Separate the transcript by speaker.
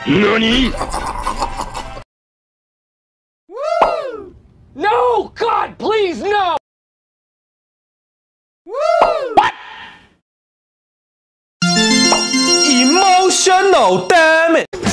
Speaker 1: NANI?
Speaker 2: Woo! No! God, please, no! Woo! What?
Speaker 3: Emotional damn it!